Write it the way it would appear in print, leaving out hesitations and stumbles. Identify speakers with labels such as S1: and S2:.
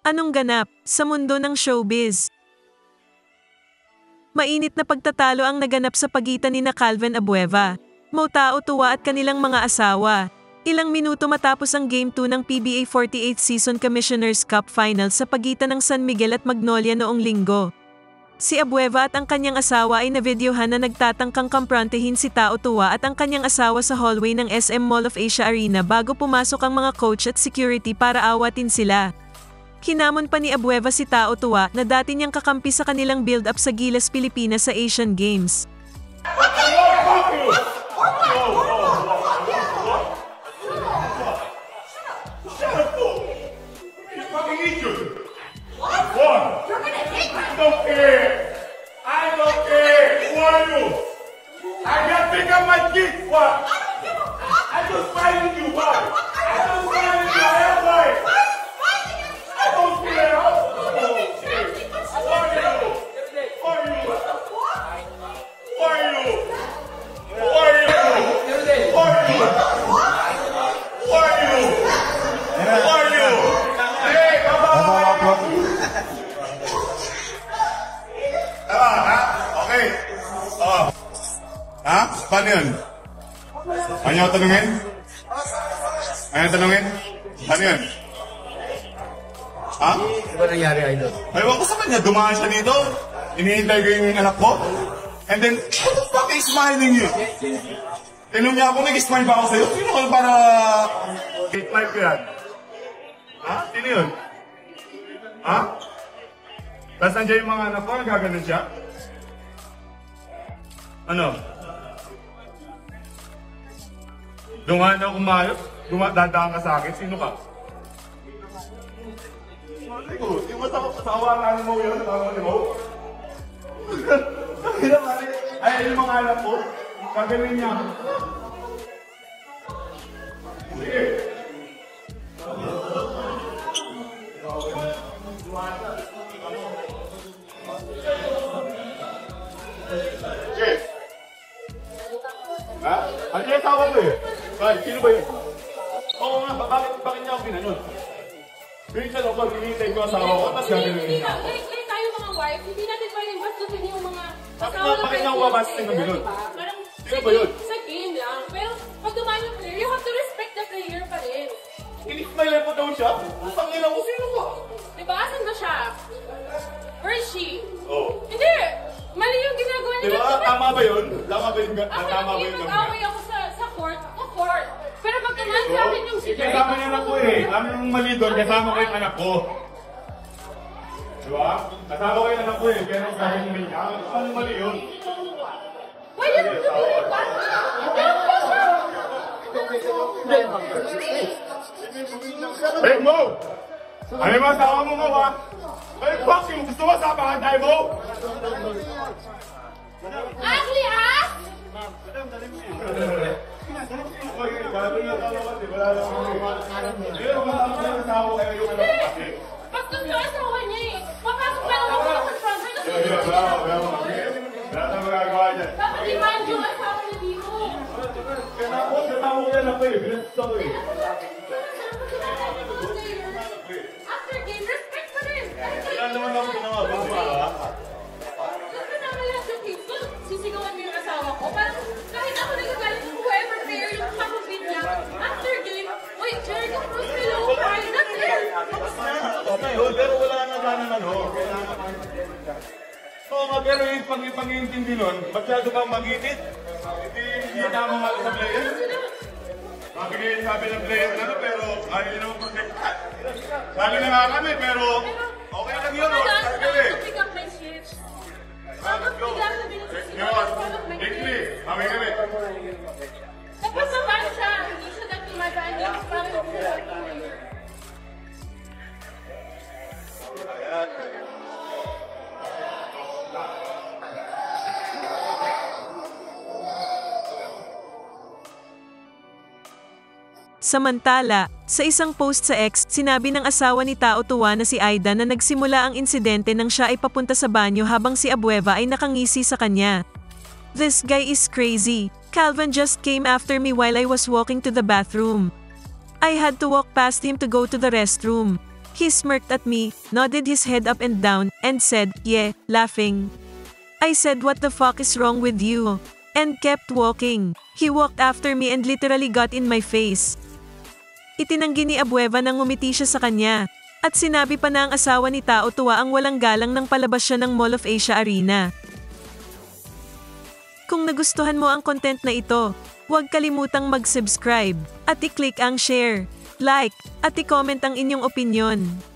S1: Anong ganap sa mundo ng showbiz? Mainit na pagtatalo ang naganap sa pagitan ni Calvin Abueva, Mo Tao Tua at kanilang mga asawa. Ilang minuto matapos ang Game 2 ng PBA 48th Season Commissioner's Cup Final sa pagitan ng San Miguel at Magnolia noong linggo. Si Abueva at ang kanyang asawa ay navideohan na nagtatangkang kamprontehin si Tao Tua at ang kanyang asawa sa hallway ng SM Mall of Asia Arena bago pumasok ang mga coach at security para awatin sila. Hinamon pa ni Abueva si Tao Tua na dati niyang kakampi sa kanilang build-up sa Gilas, Pilipinas sa Asian Games.
S2: Paano yun? Ayaw tanungin? Ayaw tanungin? Paano yun? Ha?
S3: Ano ba nangyari, Idol?
S2: Ayaw ko sa kanya, dumaan siya dito. Iniintay ko yung anak ko. And then, what the fuck is smiling you? Tinong niya ako, nag-smile ba ako sa'yo? Sino ka para... Gate life ko yan? Ha? Sino yun? Ha? Tapos nandiyan yung mga anak ko, nagaganon siya? Ano? Dungan ako kumayos, dadaan ka sa akin, sino ka? Mali ko, yung matawa mo yun, nakakali mo. Ay, yung mga anak ko, kagaling niya. Sige. Sige. Ha? Ano yung tawag ko eh? Ay, sino ba yun? Oo nga, bakit niya ako ginanon? Minsan ako, hinihintay ko asawa ko, tapos gagawin niya ako.
S4: Kaya tayo mga wife, hindi natin pwedeng bastusin yung mga asawa na
S2: Bakit niya ako babastusin ng gano'n?
S4: Parang
S2: Sino ba yun?
S4: sa game lang. Pero pag dumaan yung player, you have to respect the player pa rin.
S2: Inismile ko daw siya. Pangina ko, sino ka?
S4: Diba? Asan ba siya? Where is she?
S2: Oo.
S4: Hindi! Mali yung ginagawa niya.
S2: Diba? Tama ba yun? Tama ba yun?
S4: Ako
S2: Tama ba
S4: lang,
S2: yun?
S4: mag-away ako sa court. Pero pag dumaan sa akin yung sige.
S2: Kasama niya anak ko eh. Ano yung mali doon? Kasama ko yung anak ko. Diba? Kasama ko yung anak ko eh. Pero sabi niya niya, ano mali yun?
S4: Pwede mo tumingin ba?
S2: Hey Mo! Ano yung asawa mo mo ha? Ay, fuck you! Gusto mo sa pangantay mo?
S4: Ugly ass! Pagkat yung asawa niya eh. Papasok na lang ako sa front. Dapat i-mind yung asawa niya dito. After game, respect pa rin. Gusto naman lang sa Facebook, sisigawan mo yung asawa ko. Parang kahit ako nagagalit ng whoever player yung kakapit niya. After game, wait, Jericho Cruz, hello, fine, that's it.
S2: Pero wala na sana ano. Oo nga, pero yung pag-iintindi nun, masyado kang mag-init. Hindi na mamali sa player. Mabigay sabi ng player na ano, pero ayaw nyo naman protect. Sabi na nga kami, pero okay lang yun.
S4: Kailangan ko to pick up my shifts. Bakit bigla na binasisigawan ko ng my
S2: English, kami kami.
S4: Tapos naman siya, hindi siya nagtumadaan yung parang
S1: Samantala, sa isang post sa X, sinabi ng asawa ni Tao Tua na si Aida na nagsimula ang insidente nang siya ay papunta sa banyo habang si Abueva ay nakangisi sa kanya. "This guy is crazy. Calvin just came after me while I was walking to the bathroom. I had to walk past him to go to the restroom. He smirked at me, nodded his head up and down, and said, "Yeah," laughing. I said, "What the fuck is wrong with you?" And kept walking. He walked after me and literally got in my face. Itinanggi ni Abueva nang ngumiti siya sa kanya. At sinabi pa na ang asawa ni Tao Tua ang walang galang nang palabas siya ng Mall of Asia Arena. Kung nagustuhan mo ang content na ito, huwag kalimutang mag-subscribe at i-click ang share, like, at i-comment ang inyong opinyon.